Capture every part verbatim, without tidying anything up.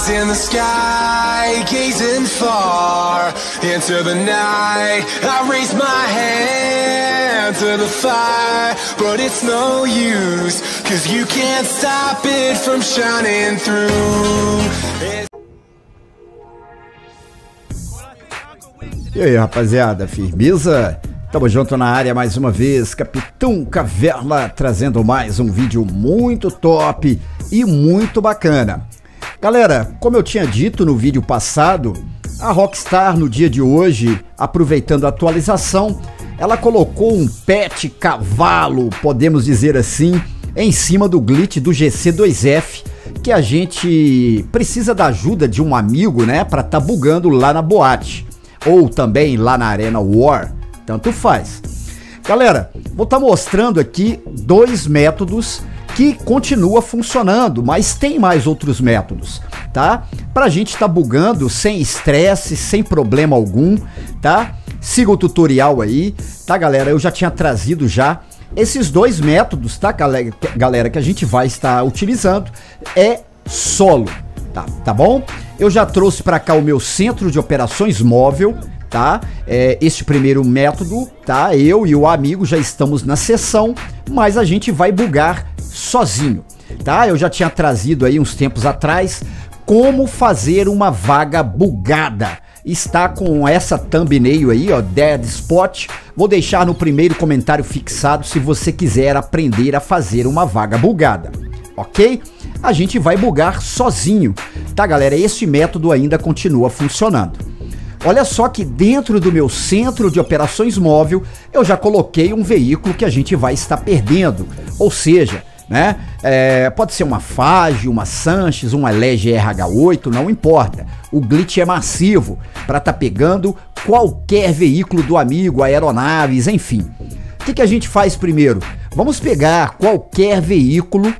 eyes in the sky, gazing far into the night. I raise my hand to the fire, but it's no use, cause you can't stop it from shining through. E aí, rapaziada, firmeza? Tamo junto na área mais uma vez, Capitão Caverna, trazendo mais um vídeo muito top e muito bacana. Galera, como eu tinha dito no vídeo passado, a Rockstar no dia de hoje, aproveitando a atualização, ela colocou um patch cavalo, podemos dizer assim, em cima do glitch do G C dois F, que a gente precisa da ajuda de um amigo, né, pra tá bugando lá na boate, ou também lá na Arena War, tanto faz. Galera, vou estar mostrando aqui dois métodos que continua funcionando, mas tem mais outros métodos, tá? Pra gente tá bugando sem estresse, sem problema algum, tá? Siga o tutorial aí, tá, galera? Eu já tinha trazido já esses dois métodos, tá, galera, que a gente vai estar utilizando, é solo, tá, tá bom? Eu já trouxe para cá o meu centro de operações móvel, tá? É, este primeiro método, tá? Eu e o amigo já estamos na sessão, mas a gente vai bugar sozinho, tá? Eu já tinha trazido aí uns tempos atrás como fazer uma vaga bugada. Está com essa thumbnail aí, ó, Dead Spot. Vou deixar no primeiro comentário fixado se você quiser aprender a fazer uma vaga bugada, ok? A gente vai bugar sozinho, tá, galera? Esse método ainda continua funcionando. Olha só que dentro do meu centro de operações móvel, eu já coloquei um veículo que a gente vai estar perdendo, ou seja, né, é, pode ser uma Fage, uma Sanches, uma Elege R H oito, não importa. O glitch é massivo para tá pegando qualquer veículo do amigo, aeronaves, enfim. O que, que a gente faz primeiro? Vamos pegar qualquer veículo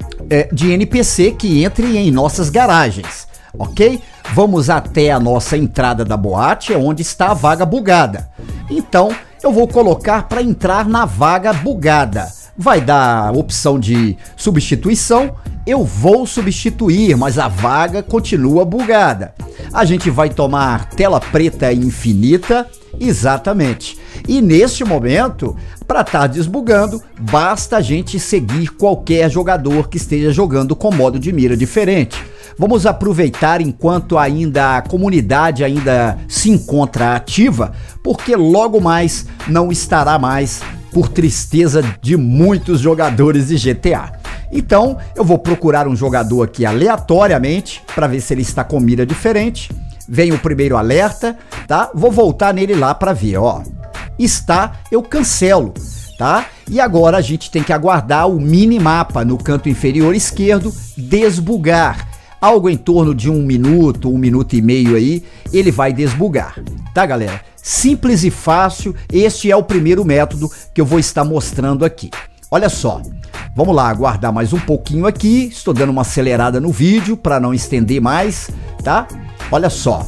é, de N P C que entre em nossas garagens, ok? Vamos até a nossa entrada da boate, é onde está a vaga bugada. Então, eu vou colocar para entrar na vaga bugada. Vai dar a opção de substituição, eu vou substituir, mas a vaga continua bugada. A gente vai tomar tela preta infinita, exatamente. E neste momento, para estar desbugando, basta a gente seguir qualquer jogador que esteja jogando com modo de mira diferente. Vamos aproveitar enquanto ainda a comunidade ainda se encontra ativa, porque logo mais não estará mais, por tristeza de muitos jogadores de G T A. Então eu vou procurar um jogador aqui aleatoriamente para ver se ele está com mira diferente. Vem o primeiro alerta, tá? Vou voltar nele lá para ver, ó. Está, eu cancelo, tá? E agora a gente tem que aguardar o minimapa no canto inferior esquerdo desbugar. Algo em torno de um minuto, um minuto e meio aí, ele vai desbugar, tá, galera? Simples e fácil, este é o primeiro método que eu vou estar mostrando aqui. Olha só, vamos lá, aguardar mais um pouquinho aqui, estou dando uma acelerada no vídeo para não estender mais, tá? Olha só,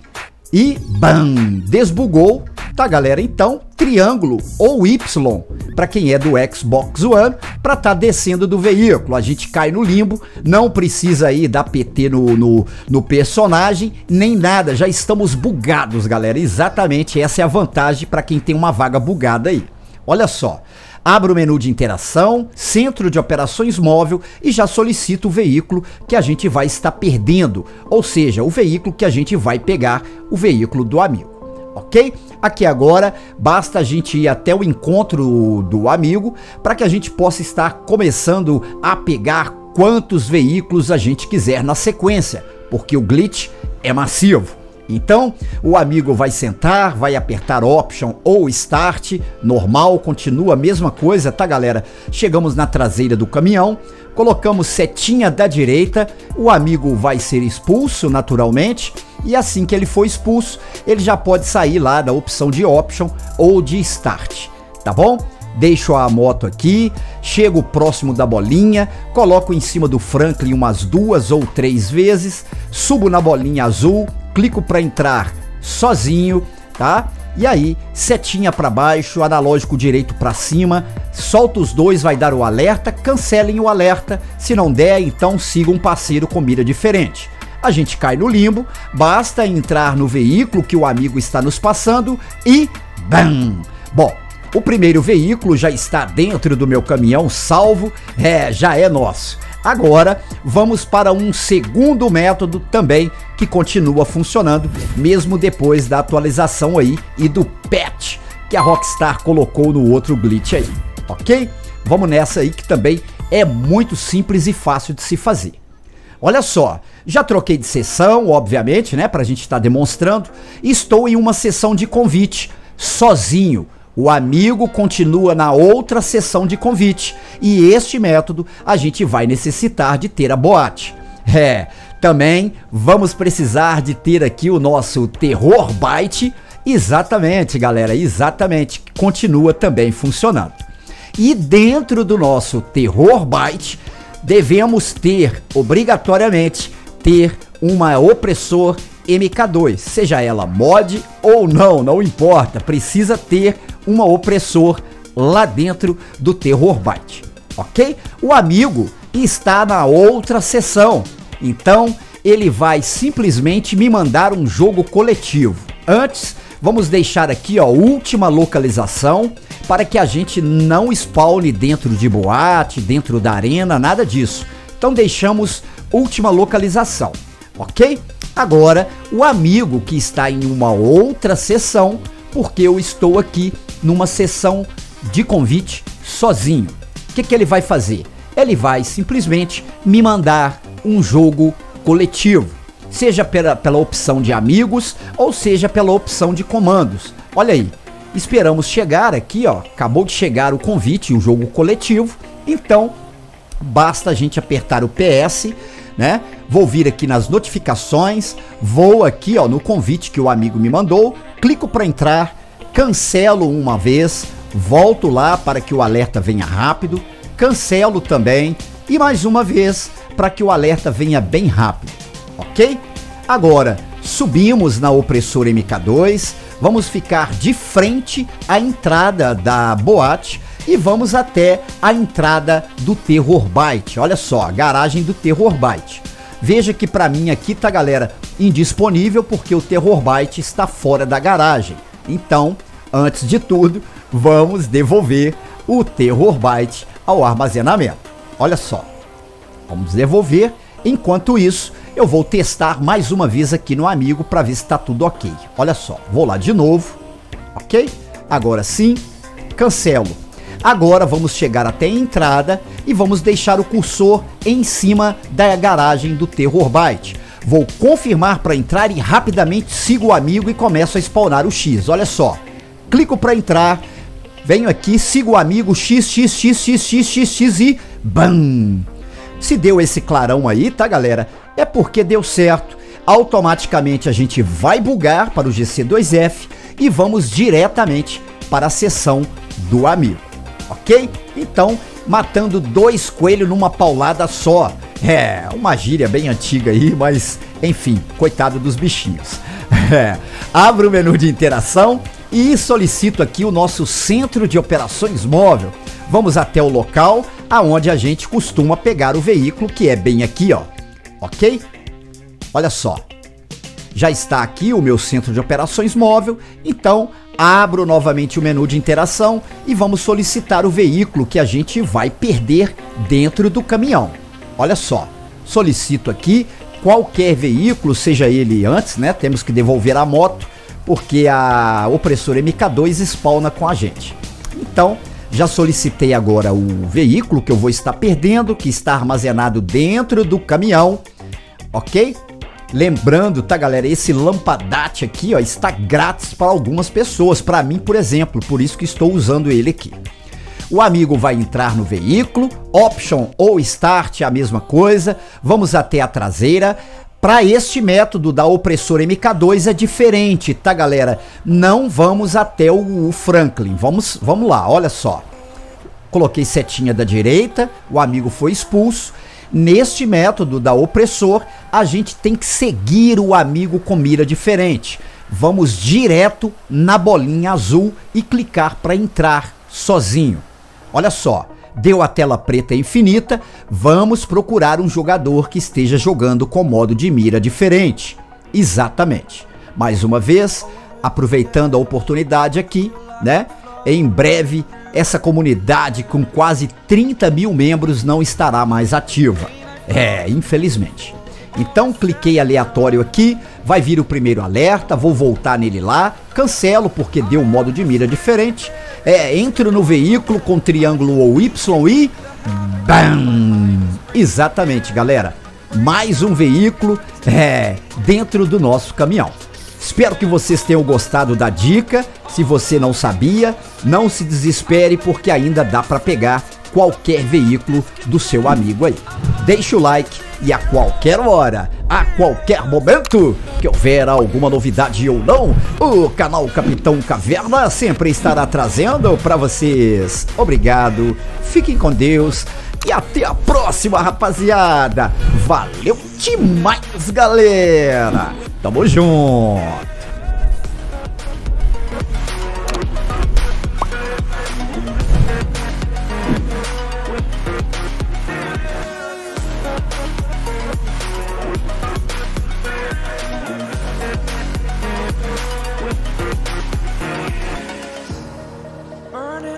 e bam, desbugou, tá, galera? Então, triângulo ou Y, para quem é do Xbox One, para tá descendo do veículo, a gente cai no limbo, não precisa aí dar P T no, no, no personagem, nem nada, já estamos bugados, galera, exatamente essa é a vantagem para quem tem uma vaga bugada aí. Olha só, abro o menu de interação, centro de operações móvel e já solicito o veículo que a gente vai estar perdendo, ou seja, o veículo que a gente vai pegar, o veículo do amigo. Ok? Aqui agora basta a gente ir até o encontro do amigo para que a gente possa estar começando a pegar quantos veículos a gente quiser na sequência, porque o glitch é massivo. Então o amigo vai sentar, vai apertar Option ou Start, normal, continua a mesma coisa, tá, galera? Chegamos na traseira do caminhão, colocamos setinha da direita, o amigo vai ser expulso naturalmente, e assim que ele for expulso, ele já pode sair lá da opção de Option ou de Start, tá bom? Deixo a moto aqui, chego próximo da bolinha, coloco em cima do Franklin umas duas ou três vezes, subo na bolinha azul, clico para entrar sozinho, tá? E aí, setinha para baixo, analógico direito para cima, solta os dois, vai dar o alerta, cancelem o alerta, se não der, então siga um parceiro com mira diferente. a gente cai no limbo, basta entrar no veículo que o amigo está nos passando e bam! Bom, o primeiro veículo já está dentro do meu caminhão, salvo, é, já é nosso. Agora, vamos para um segundo método também que continua funcionando, mesmo depois da atualização aí e do patch que a Rockstar colocou no outro glitch aí, ok? Vamos nessa aí que também é muito simples e fácil de se fazer. Olha só, já troquei de sessão, obviamente, né, pra gente estar demonstrando. Estou em uma sessão de convite, sozinho. O amigo continua na outra sessão de convite. E este método a gente vai necessitar de ter a boate. É, também vamos precisar de ter aqui o nosso Terror Byte. Exatamente, galera, exatamente. Continua também funcionando. E dentro do nosso Terror Byte, devemos ter, obrigatoriamente, ter uma opressor M K dois, seja ela mod ou não, não importa, precisa ter uma opressor lá dentro do Terror Byte, ok? O amigo está na outra sessão, então ele vai simplesmente me mandar um jogo coletivo. Antes, vamos deixar aqui, ó, última localização, para que a gente não spawne dentro de boate, dentro da arena, nada disso. Então deixamos última localização, ok? Agora, o amigo que está em uma outra sessão, porque eu estou aqui numa sessão de convite sozinho. O que que ele vai fazer? Ele vai simplesmente me mandar um jogo coletivo, seja pela, pela opção de amigos ou seja pela opção de comandos. Olha aí, esperamos chegar aqui, ó, acabou de chegar o convite, o jogo coletivo, então basta a gente apertar o P S, né? Vou vir aqui nas notificações, vou aqui, ó, no convite que o amigo me mandou, clico para entrar, cancelo uma vez, volto lá para que o alerta venha rápido, cancelo também e mais uma vez para que o alerta venha bem rápido, ok? Agora, subimos na opressor M K dois, vamos ficar de frente à entrada da boate e vamos até a entrada do Terror Byte. Olha só, a garagem do Terror Byte. Veja que para mim aqui tá, galera, indisponível porque o Terror Byte está fora da garagem. Então, antes de tudo, vamos devolver o Terror Byte ao armazenamento. Olha só, vamos devolver. Enquanto isso, eu vou testar mais uma vez aqui no amigo para ver se está tudo ok. Olha só, vou lá de novo, ok? Agora sim, cancelo. Agora vamos chegar até a entrada e vamos deixar o cursor em cima da garagem do Terror Byte. Vou confirmar para entrar e rapidamente sigo o amigo e começo a spawnar o X. Olha só, clico para entrar, venho aqui, sigo o amigo, X, X, X, X, X, X, X e BAM! Se deu esse clarão aí, tá, galera? É porque deu certo. Automaticamente a gente vai bugar para o G C dois F e vamos diretamente para a sessão do amigo, ok? Então, matando dois coelhos numa paulada só. É, uma gíria bem antiga aí, mas enfim, coitado dos bichinhos. É, abro o menu de interação e solicito aqui o nosso centro de operações móvel. Vamos até o local aonde a gente costuma pegar o veículo, que é bem aqui, ó, ok? Olha só, já está aqui o meu centro de operações móvel, então abro novamente o menu de interação e vamos solicitar o veículo que a gente vai perder dentro do caminhão. Olha só, solicito aqui qualquer veículo, seja ele antes, né? Temos que devolver a moto, porque a opressor M K dois spawna com a gente. Então, já solicitei agora o veículo que eu vou estar perdendo, que está armazenado dentro do caminhão, ok? Lembrando, tá, galera, esse lampadate aqui, ó, está grátis para algumas pessoas, para mim, por exemplo, por isso que estou usando ele aqui. O amigo vai entrar no veículo, Option ou Start, a mesma coisa, vamos até a traseira. Para este método da opressor M K dois é diferente, tá, galera? Não vamos até o, o Franklin, vamos, vamos lá, olha só. Coloquei setinha da direita, o amigo foi expulso. Neste método da opressor, a gente tem que seguir o amigo com mira diferente. Vamos direto na bolinha azul e clicar para entrar sozinho. Olha só, Deu a tela preta infinita, vamos procurar um jogador que esteja jogando com modo de mira diferente. Exatamente. Mais uma vez, aproveitando a oportunidade aqui, né? Em breve, essa comunidade com quase trinta mil membros não estará mais ativa. É, infelizmente. Então, cliquei aleatório aqui, vai vir o primeiro alerta, vou voltar nele lá, cancelo porque deu um modo de mira diferente. É, entro no veículo com triângulo ou Y e... BAM! Exatamente, galera. Mais um veículo é, dentro do nosso caminhão. Espero que vocês tenham gostado da dica. Se você não sabia, não se desespere porque ainda dá para pegar qualquer veículo do seu amigo aí. Deixe o like e a qualquer hora, a qualquer momento que houver alguma novidade ou não, o canal Capitão Caverna sempre estará trazendo para vocês. Obrigado, fiquem com Deus e até a próxima, rapaziada. Valeu demais, galera. Tamo junto.